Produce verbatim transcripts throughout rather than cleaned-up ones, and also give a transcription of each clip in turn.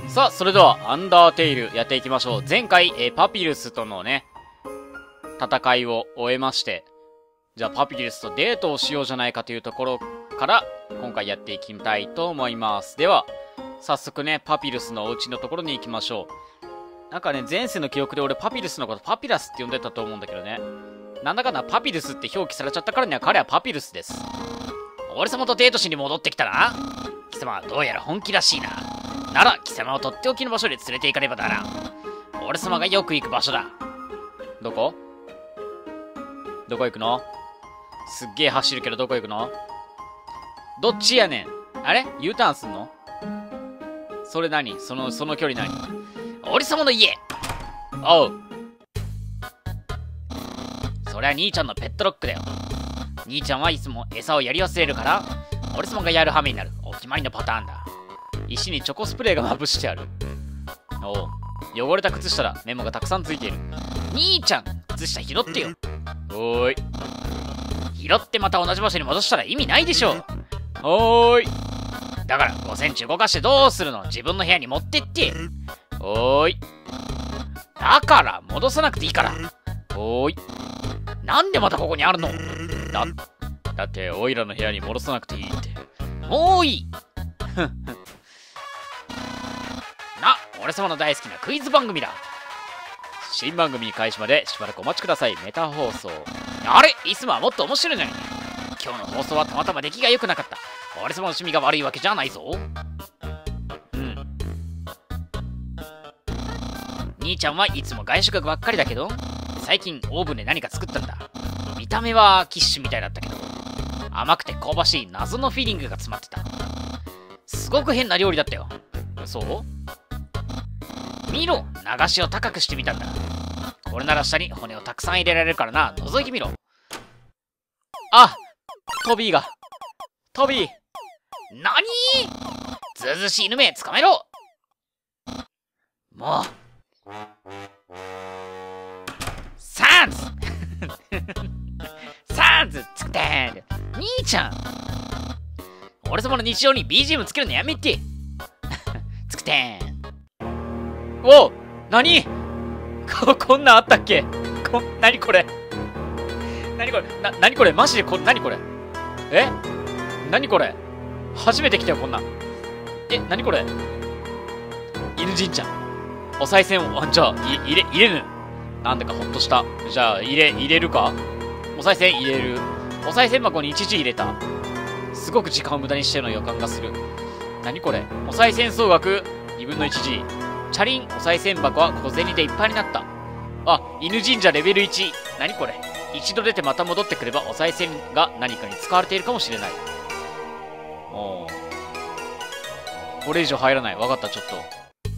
さあ、それでは、アンダーテイルやっていきましょう。前回、えー、パピルスとのね、戦いを終えまして、じゃあ、パピルスとデートをしようじゃないかというところから、今回やっていきたいと思います。では、早速ね、パピルスのお家のところに行きましょう。なんかね、前世の記憶で俺、パピルスのことパピラスって呼んでたと思うんだけどね。なんだかんだパピルスって表記されちゃったからには彼はパピルスです。俺様とデートしに戻ってきたな。貴様はどうやら本気らしいな。なら貴様をとっておきの場所に連れて行かねばならん。俺様がよく行く場所だ。どこどこ行くの？すっげえ走るけどどこ行くの？どっちやねん。あれ ?U ターンすんの？それ何？その、その距離何？俺様の家。おう。そりゃ兄ちゃんのペットロックだよ。兄ちゃんはいつも餌をやり忘れるから、俺様がやる羽目になる。お決まりのパターンだ。石にチョコスプレーがまぶしてある。おう。汚れた靴下だ。メモがたくさんついている。兄ちゃん靴下拾ってよ。おーい。拾ってまた同じ場所に戻したら意味ないでしょ。おーい。だからごセンチ動かしてどうするの？自分の部屋に持ってって。おーい。だから戻さなくていいから。おーい。なんでまたここにあるの？だ、だってオイラの部屋に戻さなくていいって。もういい。な、俺様の大好きなクイズ番組だ。新番組開始までしばらくお待ちください。メタ放送。あれ？いつもはもっと面白いのに。今日の放送はたまたま出来が良くなかった。俺様の趣味が悪いわけじゃないぞ。うん。兄ちゃんはいつも外食ばっかりだけど、最近オーブンで何か作ったんだ。見た目はキッシュみたいだったけど、甘くて香ばしい謎のフィーリングが詰まってた。すごく変な料理だったよ。そう？見ろ、流しを高くしてみたんだ。これなら下に骨をたくさん入れられるからな。覗いてみろ。あ、トビーが。トビー。なにー？ずうずうしい犬め、捕まえろ。もう。サンズサンズつくてーん。兄ちゃん。俺様の日常に ビージーエム つけるのやめて。つくてーん。おう、なにこ、こんなんあったっけ？こ、なにこれ？なにこれ？な、なにこれ？マジでこれ、なにこれ？え？なにこれ？初めて来たよ、こんなん。え、なにこれ？犬神社。お賽銭を、あ、じゃあ、い、入れ、入れる。なんでかほっとした。じゃあ、入れ、入れるか？お賽銭入れる。お賽銭箱にいちじ入れた。すごく時間を無駄にしてるの予感がする。なにこれ？お賽銭総額にぶんのいちじ。チャリン、お賽銭箱は小銭でいっぱいになった。あ、犬神社レベルいち。なにこれ？一度出てまた戻ってくればお賽銭が何かに使われているかもしれない。おー。これ以上入らない。わかった、ちょっと。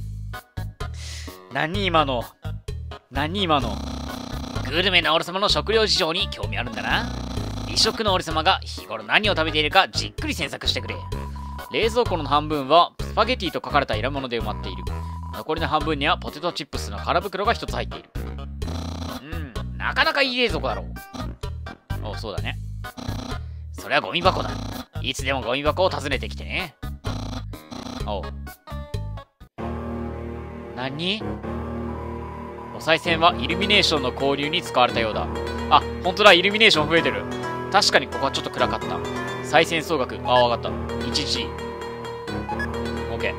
何今の？何今の？グルメな俺様の食料事情に興味あるんだな。異色の俺様が日頃何を食べているかじっくり詮索してくれ。冷蔵庫の半分はスパゲティと書かれた入れ物で埋まっている。残りの半分にはポテトチップスの空袋が一つ入っている。うん、なかなかいい冷蔵庫だろう。お、そうだね。それはゴミ箱だ。いつでもゴミ箱を訪ねてきてね。おう。何？お賽銭はイルミネーションの購入に使われたようだ。あ、ほんとだ、イルミネーション増えてる。確かにここはちょっと暗かった。賽銭総額、あ、わかった。いちジー。OK。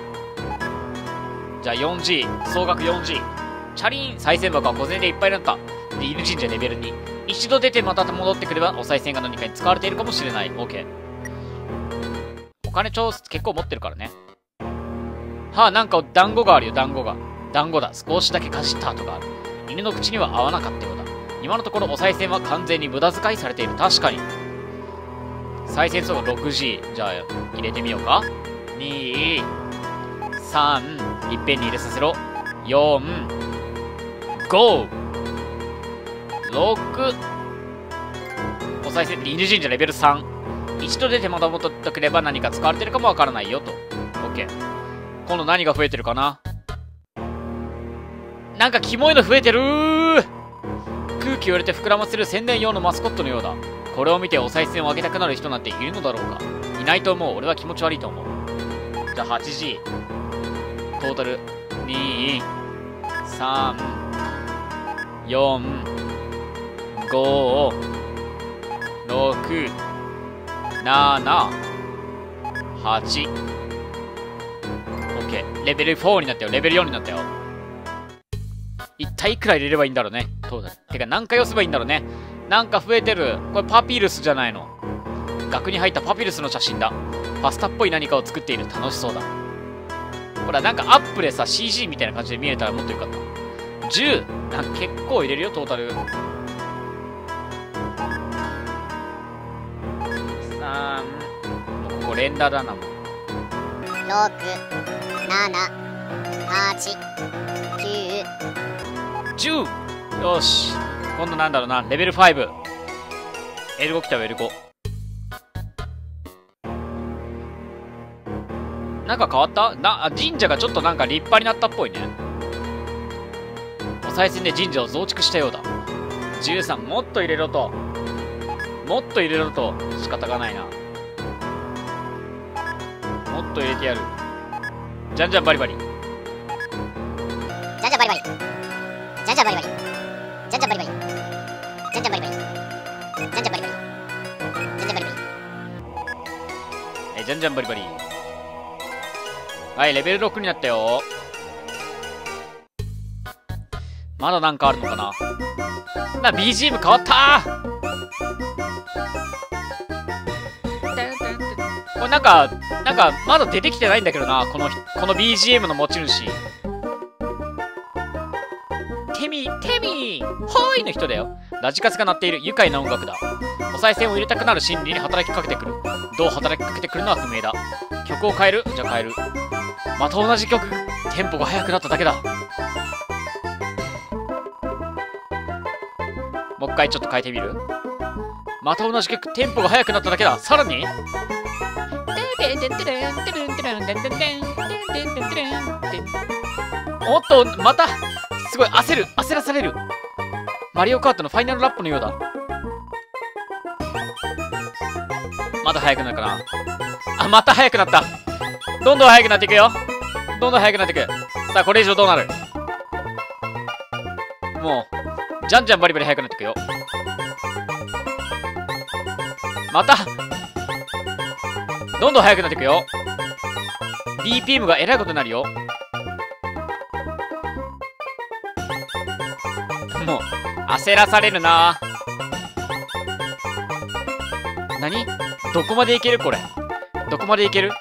じゃあ よんジー、総額 よんジー。チャリン、賽銭箱は小銭でいっぱいになった。で、犬神社レベルに。一度出てまた戻ってくればお賽銭が何かに使われているかもしれない。OK。お金超結構持ってるからね。はあ、なんか団子があるよ、団子が。団子だ。少しだけかじった跡がある。犬の口には合わなかったようだ。今のところお賽銭は完全に無駄遣いされている。確かに。賽銭総額 ろくジー。じゃあ、入れてみようか。に、さん、いっぺんに入れさせろ。よん、ご、ろく。お賽銭、犬神社レベルさん。一度出てまた戻ってくれば何か使われてるかもわからないよと。OK。今度何が増えてるかな？なんかキモいの増えてるー。空気を入れて膨らませる宣伝用のマスコットのようだ。これを見てお賽銭をあげたくなる人なんているのだろうか。いないと思う。俺は気持ち悪いと思う。じゃあ はちジー。 トータルに、さん、よん、ご、ろく、なな、はち。オッケー。レベルよんになったよ。レベルよんになったよ。一体いくら入れればいいんだろうね。トータル。てか何回押せばいいんだろうね。なんか増えてる。これパピルスじゃないの。額に入ったパピルスの写真だ。パスタっぽい何かを作っている。楽しそうだ。ほら、なんかアップでさ、シージー みたいな感じで見えたらもっとよかった。じゅう! なんか結構入れるよ、トータル。さん、もうここ連打だな、もう。 ろく、なな、はち、きゅう、 じゅう! よし。今度なんだろうな、レベルご。エルご 来たよ、エルご。なんか変わったな、神社がちょっとなんか立派になったっぽいね。お賽銭で神社を増築したようだ。じゅうさん、もっと入れろと。もっと入れろと。仕方がないな。もっと入れてやる。じゃんじゃんバリバリ。 じゃんじゃんバリバリ。じゃんじゃんバリバリ。じゃんじゃんバリバリ。じゃんじゃんバリバリ。じゃんじゃんバリバリ。じゃんじゃんバリバリ。 え、じゃんじゃんバリバリ。はい、レベルろくになったよ。まだなんかあるのかな。な、ビージーエム 変わったー。これなんか、なんか、まだ出てきてないんだけどな、この、この ビージーエム の持ち主。テミ、テミー、ほーいの人だよ。ラジカセが鳴っている愉快な音楽だ。お賽銭を入れたくなる心理に働きかけてくる。どう働きかけてくるのは不明だ。曲を変える？じゃあ変える。また同じ曲。テンポが速くなっただけだ。もう一回ちょっと変えてみる？また同じ曲。テンポが速くなっただけだ。さらにおっと、またすごい焦る。焦らされる。マリオカートのファイナルラップのようだ。まだ速くなるかな。あ、また速くなった。どんどん速くなっていくよ。どんどん速くなっていく。さあ、これ以上どうなる？もう、じゃんじゃんバリバリ速くなっていくよ。またどんどん速くなっていくよ。ビーピーエム がえらいことになるよ。もう、焦らされるな。何？どこまでいけるこれ。どこまでいける？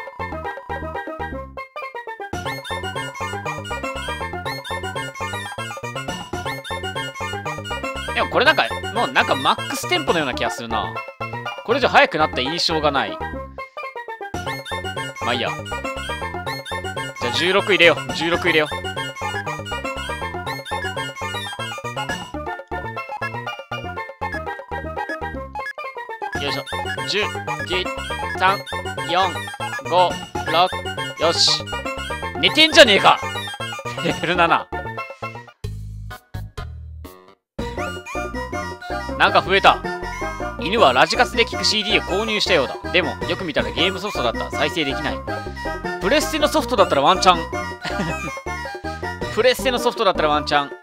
でもこれなんか、もうなんかマックステンポのような気がするな。これじゃ速くなった印象がない。まあいいや。じゃあじゅうろく入れよう。じゅうろく入れよう。よいしょ。じゅう、じゅういち、さん、よん、ご、ろく。よし。寝てんじゃねえか。レベルなな。なんか増えた。犬はラジカセで聴く シーディー を購入したようだ。でも、よく見たらゲームソフトだったら再生できない。プレステのソフトだったらワンチャン。プレステのソフトだったらワンチャン。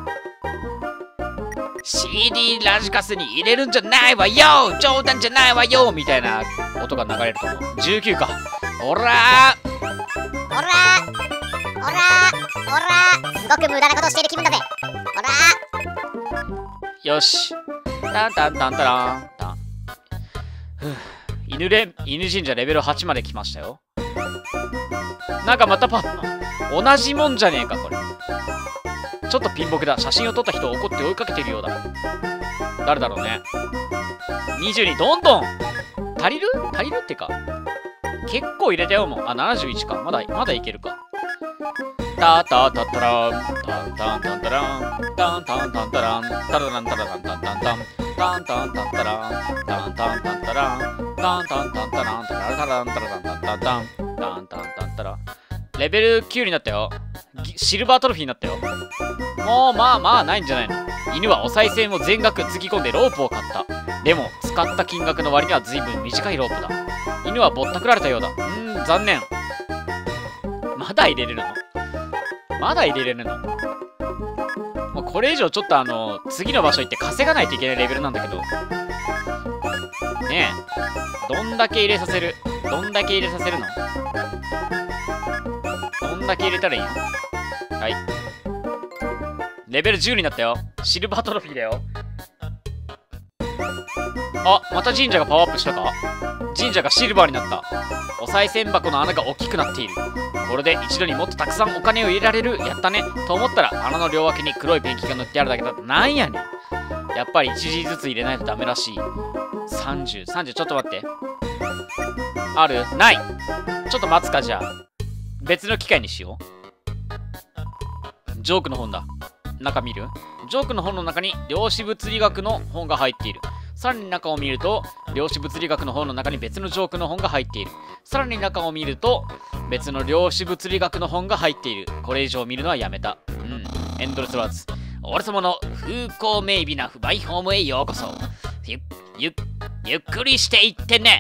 シーディー ラジカセに入れるんじゃないわよ、冗談じゃないわよみたいな音が流れると思う。じゅうきゅうか。おらーおらーおらーおらーすごく無駄なことをしている気分だぜ。おらーよし。タンタンタンタランタン。ふぅ。犬レ、犬神社レベルはちまで来ましたよ。なんかまたパ同じもんじゃねえか、これ。ちょっとピンボケだ。写真を撮った人を怒って追いかけているようだ。誰だろうね。にじゅうに、どんどん足りる足りるってか。結構入れたよ、もう。あ、ななじゅういちか。まだ、まだいけるか。タタタタラン、タンタンタンタラン、タンタンタンタラン、タラランタラランタンタンタン、タンタンタンタラン、タンタンタンタラン、タンタンタンタラン、タララタランタラランタンタンタン、タンタンタンタラン。レベルきゅうになったよ。シルバートロフィーになったよ。もうまあまあないんじゃないの。犬はお賽銭を全額つぎ込んでロープを買った。でも使った金額の割には随分短いロープだ。犬はぼったくられたようだ。うーん、残念。まだ入れれるの？まだ入れれるの？もうこれ以上ちょっとあの、次の場所行って稼がないといけないレベルなんだけど。ねえ。どんだけ入れさせる？どんだけ入れさせるの？どんだけ入れたらいいの？はい。レベルじゅうになったよ。シルバートロフィーだよ。あ、また神社がパワーアップしたか？神社がシルバーになった。お賽銭箱の穴が大きくなっている。これで一度にもっとたくさんお金を入れられる。やったね。と思ったら穴の両脇に黒いペンキが塗ってあるだけだった。なんやねん。やっぱりいちじずつ入れないとダメらしい。さんじゅう、さんじゅう、ちょっと待って。ある？ない。ちょっと待つか、じゃあ。別の機会にしよう。ジョークの本だ。中見る？ジョークの本の中に量子物理学の本が入っている。さらに中を見ると、量子物理学の本の中に別のジョークの本が入っている。さらに中を見ると、別の量子物理学の本が入っている。これ以上見るのはやめた。うん。エンドレスワーズ。俺様の風光明媚なマイホームへようこそ。ゆ、ゆ、ゆっくりしていってね。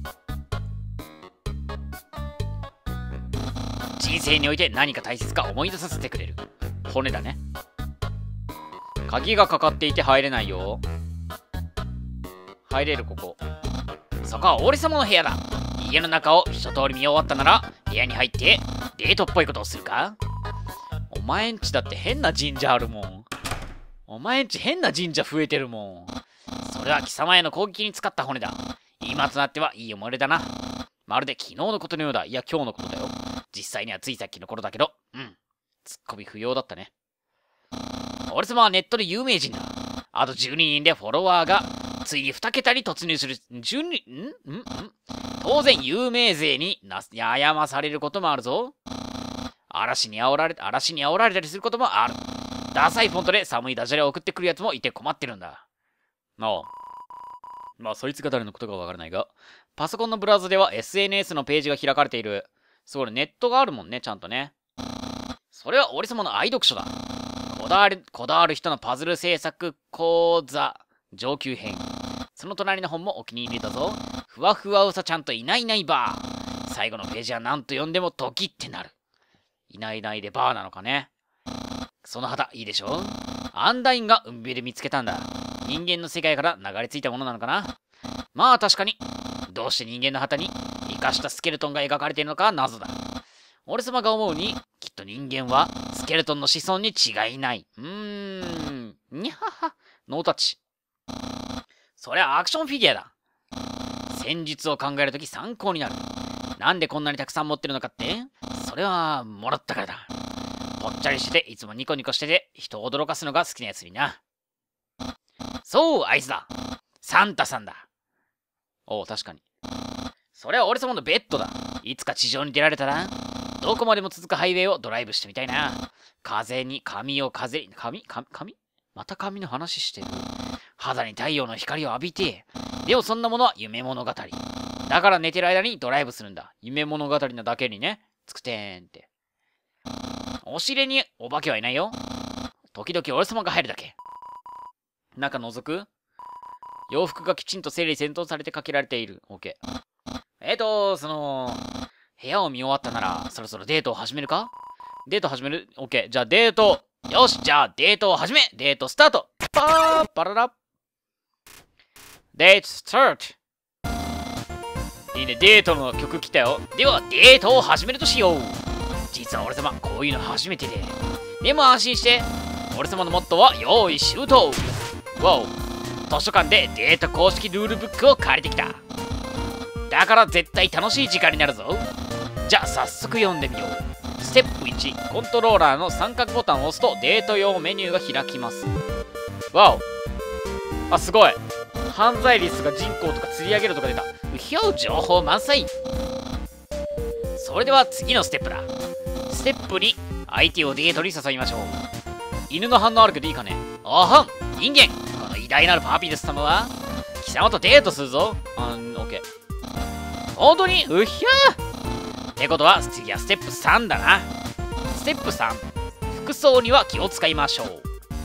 人生において何か大切か思い出させてくれる。骨だね。鍵がかかっていて入れないよ。入れる、ここ。そこは俺様の部屋だ。家の中を一通り見終わったなら、部屋に入ってデートっぽいことをするか？お前んちだって変な神社あるもん。お前んち変な神社増えてるもん。それは貴様への攻撃に使った骨だ。今となってはいい思い出だな。まるで昨日のことのようだ。いや、今日のことだよ。実際にはついさっきの頃だけど、うん。ツッコミ不要だったね。俺様はネットで有名人だ。あとじゅうににんでフォロワーが、ついにに桁に突入する。じゅうに、んんん当然有名勢になやまされることもあるぞ。嵐に煽られ、嵐に煽られたりすることもある。ダサいフォントで寒いダジャレを送ってくるやつもいて困ってるんだ。ああ。まあ、そいつが誰のことかわからないが、パソコンのブラウザでは エスエヌエス のページが開かれている。すごい、ネットがあるもんね、ちゃんとね。それは俺様の愛読書だ。こだわる、こだわる人のパズル制作講座上級編。その隣の本もお気に入りだぞ。ふわふわうさちゃんといないいないばー。最後のページは何と読んでもドキってなる。いないいないでバーなのかね。その旗いいでしょ？アンダインが海辺で見つけたんだ。人間の世界から流れ着いたものなのかな。まあ確かに。どうして人間の旗に生かしたスケルトンが描かれているのかは謎だ。俺様が思うに、きっと人間はスケルトンの子孫に違いない。うーん。にゃはは。ノータッチ。そりゃアクションフィギュアだ。戦術を考えるとき参考になる。なんでこんなにたくさん持ってるのかって？それは、もらったからだ。ぽっちゃりしてて、いつもニコニコしてて、人を驚かすのが好きなやつにな。そう、あいつだ。サンタさんだ。おう、確かに。それは俺様のベッドだ。いつか地上に出られたら、どこまでも続くハイウェイをドライブしてみたいな。風に髪を風に、髪髪髪また髪の話してる。肌に太陽の光を浴びて、でもそんなものは夢物語。だから寝てる間にドライブするんだ。夢物語なだけにね。つくてーんって。お尻にお化けはいないよ。時々俺様が入るだけ。中覗く？洋服がきちんと整理整頓されてかけられている。OK。えーと、その、部屋を見終わったなら、そろそろデートを始めるか？デート始める？ OK。じゃあデート。よし、じゃあデートを始め。デートスタート。パーパララ。デートスタート。いいね、デートの曲来たよ。では、デートを始めるとしよう。実は俺様、こういうの初めてで。でも安心して。俺様のモットーは、用意周到。わお。図書館でデート公式ルールブックを借りてきた。だから絶対楽しい時間になるぞ。じゃあ早速読んでみよう。ステップいち、コントローラーの三角ボタンを押すとデート用メニューが開きます。わお。あ、すごい。犯罪率が人口とか釣り上げるとか出た。うひょう、情報満載。それでは次のステップだ。ステップに、相手をデートに誘いましょう。犬の反応あるけどいいかね。おはん、人間。この偉大なるパピルス様は、貴様とデートするぞ。あん、オッケー。本当にうひゃーってことは、次はステップさんだな。ステップさん、服装には気を使いましょう。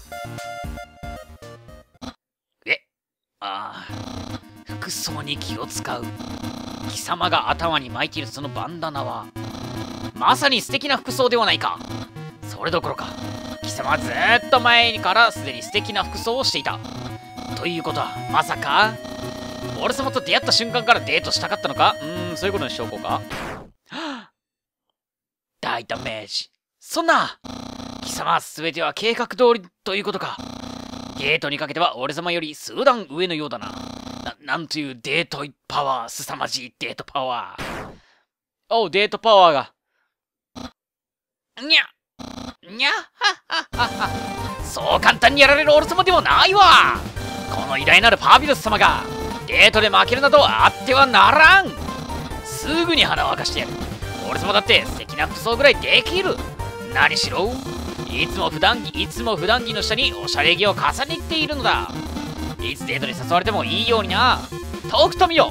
え、ああ、服装に気を使う。貴様が頭に巻いているそのバンダナは、 まさに素敵な服装ではないか。それどころか貴様はずーっと前からすでに素敵な服装をしていた。ということはまさか俺様と出会った瞬間からデートしたかったのか。うーん、そういうことにしておこうか。大ダメージ。そんな貴様は全ては計画通りということか。デートにかけては俺様より数段上のようだな。な、なんというデートパワー、凄まじいデートパワー。おう、デートパワーが。にゃにゃはっはっはっは。そう簡単にやられる俺様でもないわ。この偉大なるパービルス様がデートで負けるなどあってはならん。すぐに花を明かしてやる。俺様だって素敵な服装ぐらいできる。何しろいつも普段着いつも普段着の下におしゃれ着を重ねているのだ。いつデートに誘われてもいいようにな。とくと見よ。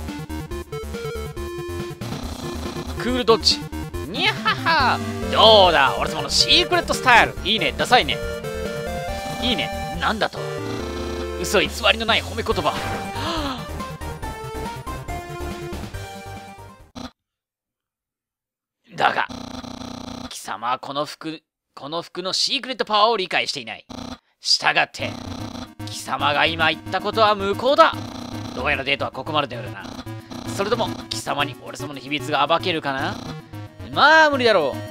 クールドッジ。にゃはは。どうだ俺様のシークレットスタイル。いいね、ダサいね。いいね。なんだと嘘偽りのない褒め言葉。だが貴様はこの服この服のシークレットパワーを理解していない。したがって貴様が今言ったことは無効だ。どうやらデートはここまでだよな。それとも貴様に俺様の秘密が暴けるかな。まあ無理だろう。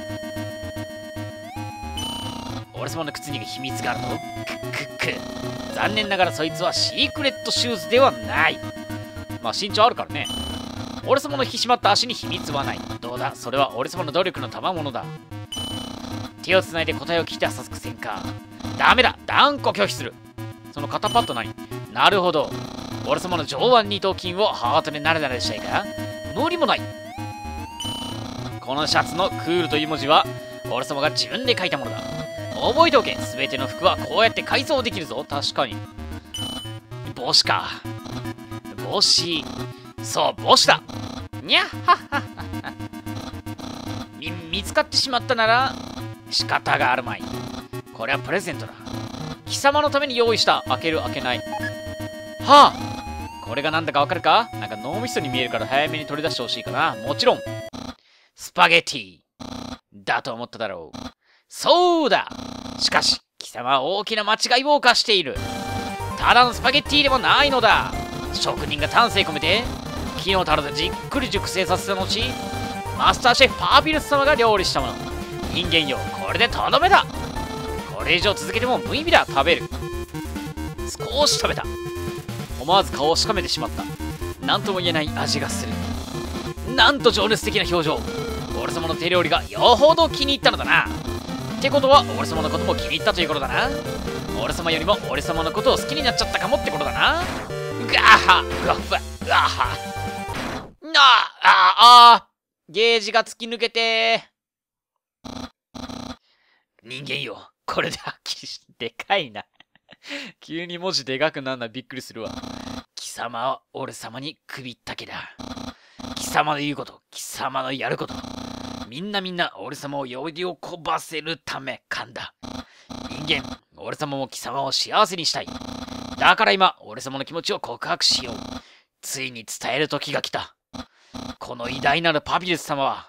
俺様の靴に秘密があるの。クックック。残念ながらそいつはシークレットシューズではない。まあ身長あるからね。俺様の引き締まった足に秘密はない。どうだそれは俺様の努力の賜物だ。手をつないで答えを聞いてはさすくせんか。ダメだ断固拒否する。その肩パッド何。なるほど俺様の上腕二頭筋をハートでなれなれしたいか。無理もない。このシャツのクールという文字は俺様が自分で書いたものだ。覚えておけ。全ての服はこうやって改造できるぞ。確かに帽子か。帽子。そう帽子だ。にゃっはっはっは。み見つかってしまったなら仕方があるまい。これはプレゼントだ。貴様のために用意した。開ける開けない。はあこれがなんだかわかるか。なんか脳みそに見えるから早めに取り出してほしいかな。もちろんスパゲティだと思っただろう。そうだ。しかし貴様は大きな間違いを犯している。ただのスパゲッティでもないのだ。職人が丹精込めて木の樽でじっくり熟成させた後マスターシェフパービルス様が料理したもの。人間よこれでとどめだ。これ以上続けても無意味だ。食べる。少し食べた。思わず顔をしかめてしまった。何とも言えない味がする。なんと情熱的な表情。俺様の手料理がよほど気に入ったのだな。ってことは俺様のことも気に入ったということだな。俺様よりも俺様のことを好きになっちゃったかもってことだな。うがはうわふわうわはなああゲージが突き抜けて。人間よこれではっきりしてでかいな。急に文字でかくなるのはびっくりするわ。貴様は俺様に首ったけだ。貴様の言うこと貴様のやることみんなみんな俺様を喜ばせるためかんだ。人間俺様も貴様を幸せにしたい。だから今俺様の気持ちを告白しよう。ついに伝える時が来た。この偉大なるパビルス様は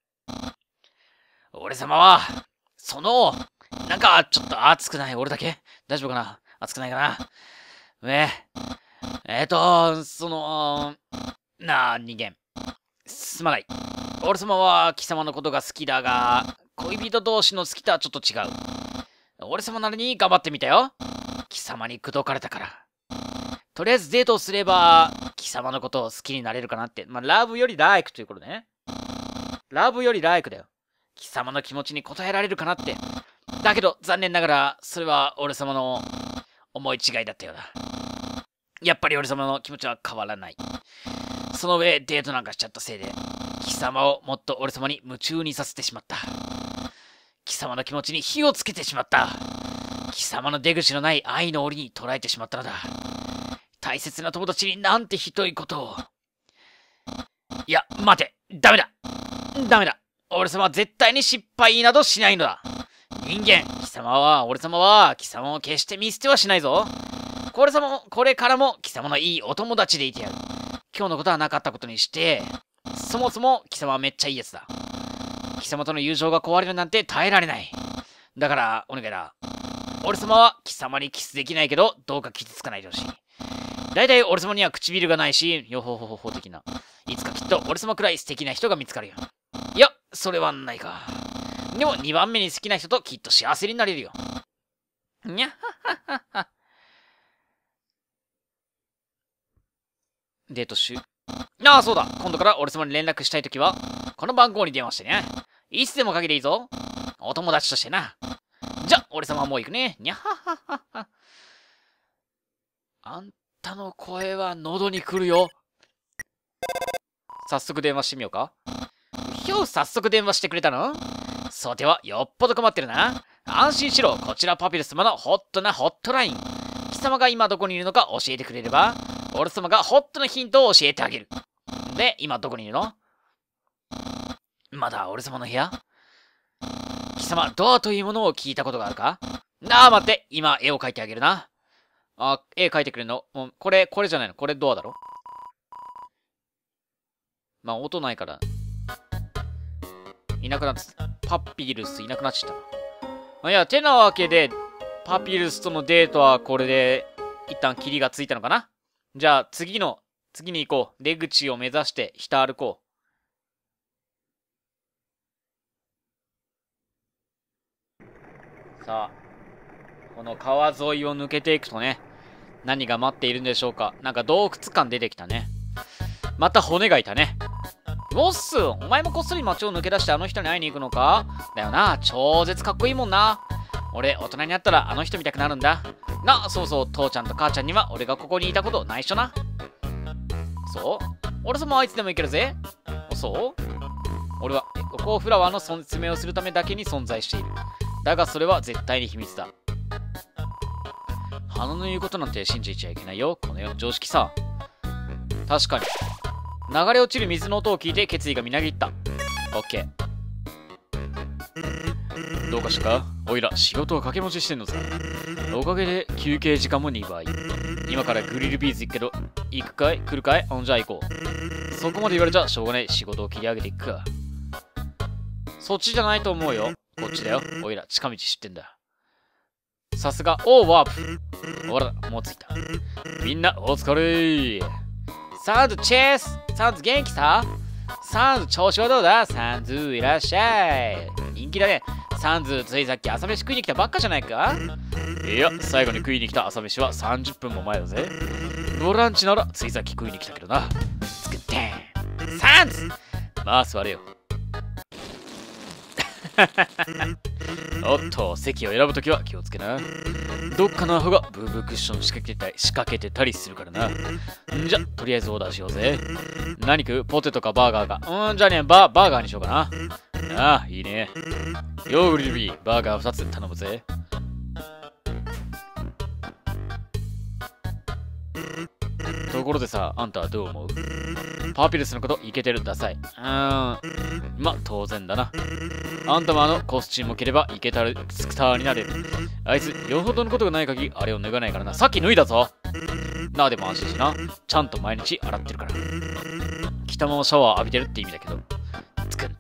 俺様はそのなんかちょっと熱くない。俺だけ大丈夫かな。熱くないかな。ええーとそのなあ人間すまない。俺様は貴様のことが好きだが恋人同士の好きとはちょっと違う。俺様なりに頑張ってみたよ。貴様に口説かれたから。とりあえずデートをすれば貴様のことを好きになれるかなって。まあラブよりライクということね。ラブよりライクだよ。貴様の気持ちに応えられるかなって。だけど残念ながらそれは俺様の思い違いだったようだ。やっぱり俺様の気持ちは変わらない。その上デートなんかしちゃったせいで貴様をもっと俺様に夢中にさせてしまった。貴様の気持ちに火をつけてしまった。貴様の出口のない愛の檻に捉えてしまったのだ。大切な友達になんてひどいことを。いや待てダメだダメだ。俺様は絶対に失敗などしないのだ。人間貴様は俺様は貴様を決して見捨てはしないぞ。これ様もこれからも貴様のいいお友達でいてやる。今日のことはなかったことにしてそもそも貴様はめっちゃいいやつだ。 貴様との友情が壊れるなんて耐えられない。だから、お願いだ。俺様は貴様にキスできないけど、どうか傷つかないでほしい。だいたい俺様には唇がないし、よほほほほ的な。いつかきっと俺様くらい素敵な人が見つかるよ。いや、それはないか。でもにばんめに好きな人ときっと幸せになれるよ。にゃっはっはっは。デートしゅう。ああ、そうだ。今度から俺様に連絡したいときは、この番号に電話してね。いつでもかけていいぞ。お友達としてな。じゃ、俺様はもう行くね。にゃっはっはっはっは。あんたの声は喉に来るよ。早速電話してみようか。ひょう、早速電話してくれたの？そうではよっぽど困ってるな。安心しろ。こちらパピルス様のホットなホットライン。貴様が今どこにいるのか教えてくれれば、俺様がホットなヒントを教えてあげる。で、今どこにいるの？まだ俺様の部屋？貴様、ドアというものを聞いたことがあるか？ああ、待って。今、絵を描いてあげるな。あ、絵描いてくれるの？うん、これ、これじゃないの？これドアだろ？まあ、音ないから。いなくなって、パピルスいなくなっちゃった。いや、てなわけで、パピルスとのデートはこれで、一旦キリがついたのかな？じゃあ、次の、次に行こう。出口を目指して、下歩こう。さあ、この川沿いを抜けていくとね、何が待っているんでしょうか。なんか洞窟感出てきたね。また骨がいたね。ボス、お前もこっそり街を抜け出してあの人に会いに行くのか？だよな、超絶かっこいいもんな。俺、大人になったらあの人見たくなるんだ。な、そうそう、父ちゃんと母ちゃんには俺がここにいたこと内緒な。そう？俺様はいつでも行けるぜ。そう？俺はエコーフラワーの説明をするためだけに存在している。だがそれは絶対に秘密だ。花の言うことなんて信じちゃいけないよ。この世の常識さ。確かに。流れ落ちる水の音を聞いて決意がみなぎった。オッケー。どうかしたか？おいら仕事を掛け持ちしてんのさ。おかげで休憩時間もにばい。今からグリルビーズ行くけど、行くかい？来るかい？うん、じゃあ行こう。そこまで言われちゃしょうがない。仕事を切り上げていくか。そっちじゃないと思うよ。こっちだよ。おいら近道知ってんだ。さすが、おーワープ。ほら、もう着いた。みんな、お疲れー。サンズチェス。サンズ元気さ？サンズ調子はどうだ？サンズいらっしゃい。人気だね。サンズついさっき朝飯食いに来たばっかじゃないか？いや、最後に食いに来た朝飯はさんじゅっぷんも前だぜ。ボランチならついさっき食いに来たけどな。作ってん。サンズ！まあ座れよ。おっと、席を選ぶときは気をつけな。どっかのアホがブーブークッション仕掛けてたり仕掛けてたりするからな。んじゃ、とりあえずオーダーしようぜ。何食う？ポテトかバーガーか。うんじゃあね、バー、バーガーにしようかな。ああ、いいね。ヨーグルトビー、バーガーふたつ頼むぜ。ところでさ、あんたはどう思う？パピルスのことイケてるんださい。うーん。ま、当然だな。あんたもあのコスチュームを着ればイケたるスクターになれる。あいつ、よほどのことがない限りあれを脱がないからな。さっき脱いだぞ。なあでも安心しな。ちゃんと毎日洗ってるから。着たままシャワー浴びてるって意味だけど。作って。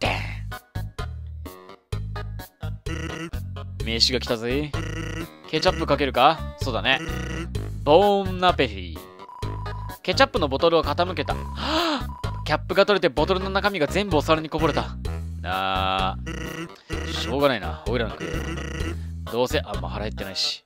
飯が来たぜ。ケチャップかけるか？そうだね。ボーンナペフィ。ケチャップのボトルを傾けた。はぁ！キャップが取れてボトルの中身が全部お皿にこぼれた。あー、しょうがないな。おいらの食えよ。どうせあんま腹減ってないし。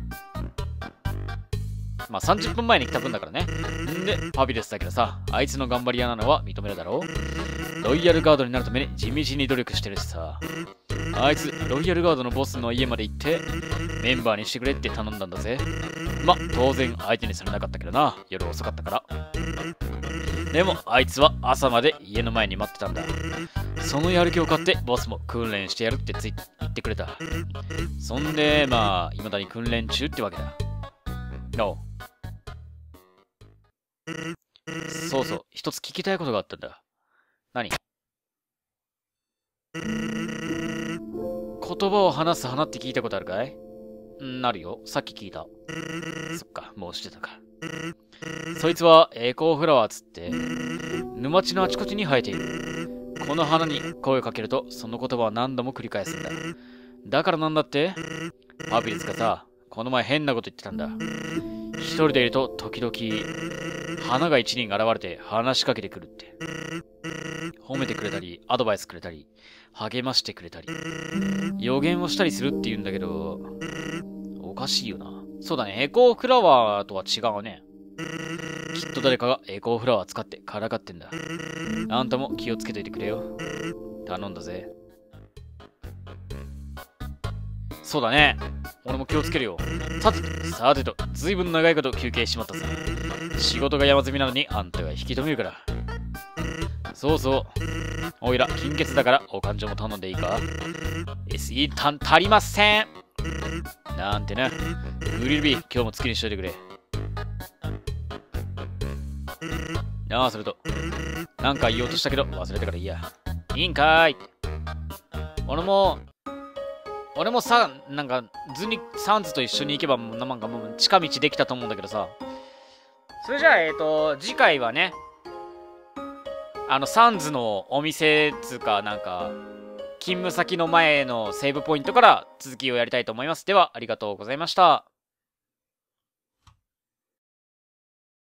まあさんじゅっぷんまえに来た分だからね。んで、パピルスだけどさ、あいつの頑張り屋なのは認めるだろう。ロイヤルガードになるために地道に努力してるしさ。あいつ、ロイヤルガードのボスの家まで行って、メンバーにしてくれって頼んだんだぜ。ま、当然相手にされなかったけどな。夜遅かったから。でも、あいつは朝まで家の前に待ってたんだ。そのやる気を買って、ボスも訓練してやるってつい言ってくれた。そんで、まあ、未だに訓練中ってわけだ。おう。そうそう、一つ聞きたいことがあったんだ。何？言葉を話す花って聞いたことあるかい？なるよ。さっき聞いた。そっか、もうしてたか。そいつはエコーフラワーつって、沼地のあちこちに生えている。 この花に声をかけると、その言葉は何度も繰り返すんだ。だからなんだって？パピルスがさ、この前変なこと言ってたんだ。一人でいると時々、花が一輪現れて話しかけてくるって。褒めてくれたり、アドバイスくれたり、励ましてくれたり、予言をしたりするって言うんだけど、おかしいよな。そうだね、エコーフラワーとは違うね。きっと誰かがエコーフラワー使ってからかってんだ。あんたも気をつけといてくれよ。頼んだぜ。そうだね。俺も気をつけるよ。さてと、さてと、ずいぶん長いこと休憩しちまったさ。仕事が山積みなのにあんたが引き止めるから。そうそう。おいら、金欠だからお勘定も頼んでいいか？ エスイー た足りません。なんてな。グリルビー、今日も月にしといてくれ。ああ、それと。なんか言おうとしたけど忘れたからいいや。いいんかーい。俺も、俺もさ、なんか、図に、サンズと一緒に行けば、なんかもう近道できたと思うんだけどさ。それじゃあ、えっと、次回はね、あの、サンズのお店つうか、なんか、勤務先の前のセーブポイントから続きをやりたいと思います。では、ありがとうございました。